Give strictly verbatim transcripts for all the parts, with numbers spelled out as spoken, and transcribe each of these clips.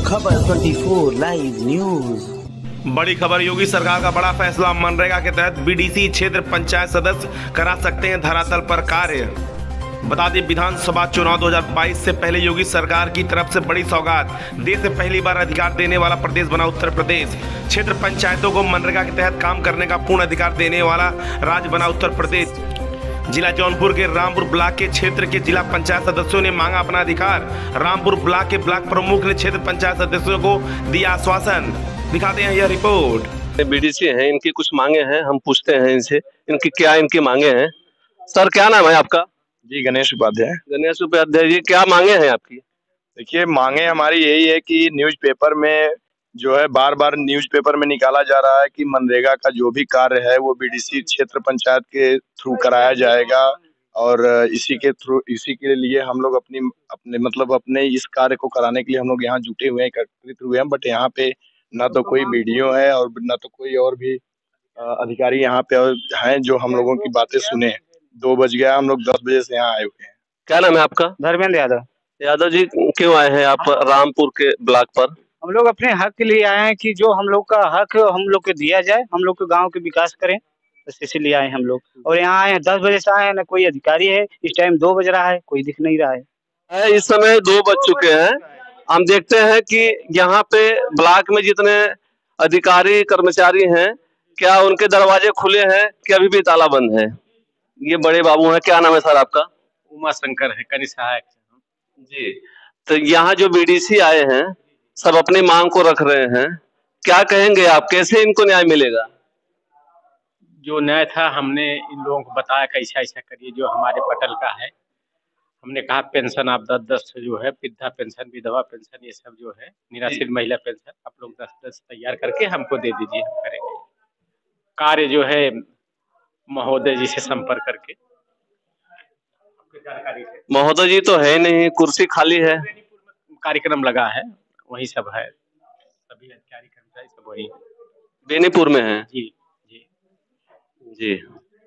खबर चौबीस live news. बड़ी खबर, योगी सरकार का बड़ा फैसला। मनरेगा के तहत बीडीसी क्षेत्र पंचायत सदस्य करा सकते हैं धरातल पर कार्य। बता दें, विधानसभा चुनाव दो हज़ार बाईस से पहले योगी सरकार की तरफ से बड़ी सौगात। देश में पहली बार अधिकार देने वाला प्रदेश बना उत्तर प्रदेश। क्षेत्र पंचायतों को मनरेगा के तहत काम करने का पूर्ण अधिकार देने वाला राज्य बना उत्तर प्रदेश। जिला जौनपुर के रामपुर ब्लॉक के क्षेत्र के जिला पंचायत सदस्यों ने मांगा अपना अधिकार। रामपुर ब्लॉक के ब्लॉक प्रमुख ने क्षेत्र पंचायत सदस्यों को दिया आश्वासन। दिखाते हैं यह रिपोर्ट। बीडीसी हैं, इनकी कुछ मांगे हैं, हम पूछते हैं इनसे इनकी क्या इनकी मांगे हैं। सर, क्या नाम है आपका? जी, गणेश उपाध्याय। गणेश उपाध्याय जी, क्या मांगे हैं आपकी? देखिए, मांगे हमारी यही है कि न्यूज़पेपर में जो है बार बार न्यूज़पेपर में निकाला जा रहा है कि मनरेगा का जो भी कार्य है वो बीडीसी क्षेत्र पंचायत के थ्रू कराया जाएगा, और इसी के थ्रू इसी के लिए हम लोग अपनी अपने मतलब अपने इस कार्य को कराने के लिए हम लोग यहाँ जुटे हुए हैं, एकत्रित हुए हैं। बट यहाँ पे ना तो कोई वीडियो है और ना तो कोई और भी अधिकारी यहाँ पे हैं जो हम लोगों की बातें सुने। दो बज गया, हम लोग दस बजे से यहाँ आए हुए हैं। क्या नाम है आपका? धर्मेंद्र यादव। यादव जी, क्यों आए हैं आप रामपुर के ब्लॉक पर? हम लोग अपने हक के लिए आए हैं कि जो हम लोग का हक हम लोग को दिया जाए, हम लोग के गांव के विकास करें, बस इसीलिए आए हम लोग। और यहाँ आए हैं दस बजे से आए हैं, ना कोई अधिकारी है। इस टाइम दो बज रहा है, कोई दिख नहीं रहा है। इस समय दो बज चुके हैं। हम देखते हैं कि यहाँ पे ब्लॉक में जितने अधिकारी कर्मचारी हैं, क्या उनके दरवाजे खुले हैं कि अभी भी ताला बंद है? ये बड़े बाबू हैं। क्या नाम है सर आपका? उमा शंकर है, कनि सहायक जी। तो यहाँ जो बीडीसी आए हैं सब अपनी मांग को रख रहे हैं, क्या कहेंगे आप, कैसे इनको न्याय मिलेगा? जो न्याय था हमने इन लोगों को बताया कि ऐसा ऐसा करिए, जो हमारे पटल का है। हमने कहा पेंशन आप दस दस जो है, वृद्धा पेंशन, विधवा पेंशन, ये सब जो है निराश्रित महिला पेंशन, आप लोग दस दस तैयार करके हमको दे दीजिए, हम करेंगे कार्य। जो है महोदय जी से संपर्क करके जानकारी। महोदय जी तो है नहीं, कुर्सी खाली है। कार्यक्रम लगा है, वही सब है, सभी अधिकारी कर्मचारी सब वही बेनीपुर में है। जी जी जी।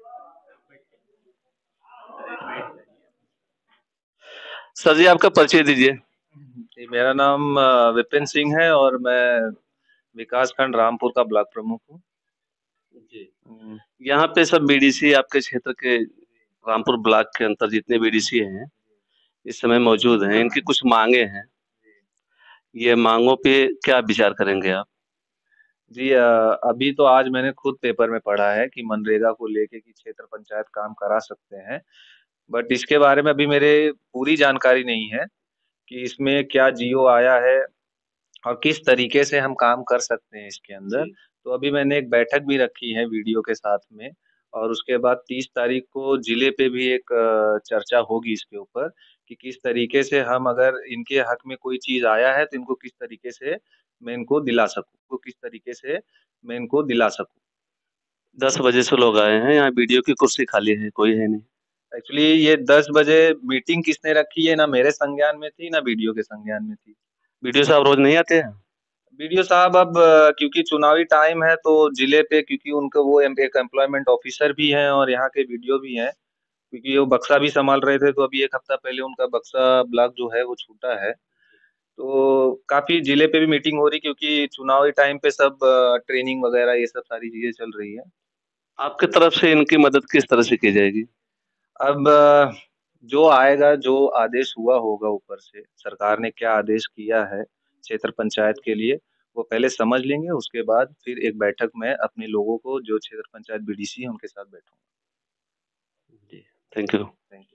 सर जी, आपका परिचय दीजिए। जी, मेरा नाम विपिन सिंह है और मैं विकास खंड रामपुर का ब्लॉक प्रमुख हूँ। जी। यहाँ पे सब बीडीसी आपके क्षेत्र के रामपुर ब्लॉक के अंतर जितने बीडीसी हैं इस समय मौजूद हैं, इनकी कुछ मांगे हैं। ये मांगों पे क्या विचार करेंगे आप? जी, अभी तो आज मैंने खुद पेपर में पढ़ा है कि मनरेगा को लेके कि क्षेत्र पंचायत काम करा सकते हैं, बट इसके बारे में अभी मेरे पूरी जानकारी नहीं है कि इसमें क्या जियो आया है और किस तरीके से हम काम कर सकते हैं इसके अंदर। तो अभी मैंने एक बैठक भी रखी है वीडियो के साथ में, और उसके बाद तीस तारीख को जिले पे भी एक चर्चा होगी इसके ऊपर कि किस तरीके से हम, अगर इनके हक में कोई चीज आया है तो इनको किस तरीके से मैं इनको दिला सकूं, तो किस तरीके से मैं इनको दिला सकूं। दस बजे से लोग आए हैं, यहाँ वीडियो की कुर्सी खाली है, कोई है नहीं। एक्चुअली ये दस बजे मीटिंग किसने रखी है, ना मेरे संज्ञान में थी ना वीडियो के संज्ञान में थी। वीडियो साहब रोज नहीं आते हैं? वीडियो साहब अब क्योंकि चुनावी टाइम है तो जिले पे, क्योंकि उनका वो एक एम्प्लॉयमेंट ऑफिसर भी हैं और यहाँ के वीडियो भी हैं, क्योंकि वो बक्सा भी संभाल रहे थे, तो अभी एक हफ्ता पहले उनका बक्सा ब्लॉक जो है वो छूटा है। तो काफी जिले पे भी मीटिंग हो रही, क्योंकि चुनावी टाइम पे सब ट्रेनिंग वगैरह ये सब सारी चीजें चल रही है। आपकी तरफ से इनकी मदद किस तरह से की जाएगी? अब जो आएगा, जो आदेश हुआ होगा ऊपर से, सरकार ने क्या आदेश किया है क्षेत्र पंचायत के लिए, वो पहले समझ लेंगे, उसके बाद फिर एक बैठक में अपने लोगों को जो क्षेत्र पंचायत बीडीसी है उनके साथ बैठूंगा। जी, थैंक यू। Thank you.